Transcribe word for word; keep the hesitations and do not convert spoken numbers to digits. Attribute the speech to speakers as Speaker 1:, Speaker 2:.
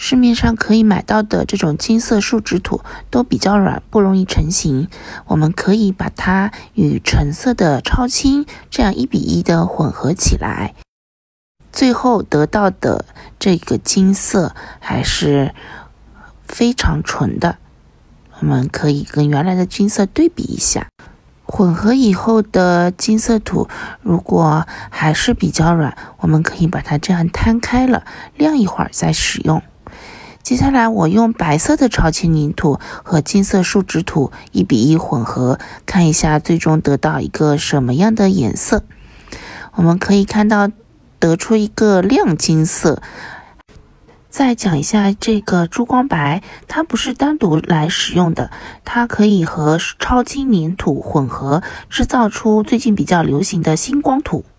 Speaker 1: 市面上可以买到的这种金色树脂土都比较软，不容易成型。我们可以把它与橙色的超轻这样一比一的混合起来，最后得到的这个金色还是非常纯的。我们可以跟原来的金色对比一下。混合以后的金色土如果还是比较软，我们可以把它这样摊开了，晾一会儿再使用。接下来我用白色的超轻泥土和金色树脂土一比一混合，看一下最终得到一个什么样的颜色。我们可以看到得出一个亮金色。再讲一下这个珠光白，它不是单独来使用的，它可以和超轻粘土混合，制造出最近比较流行的星光土。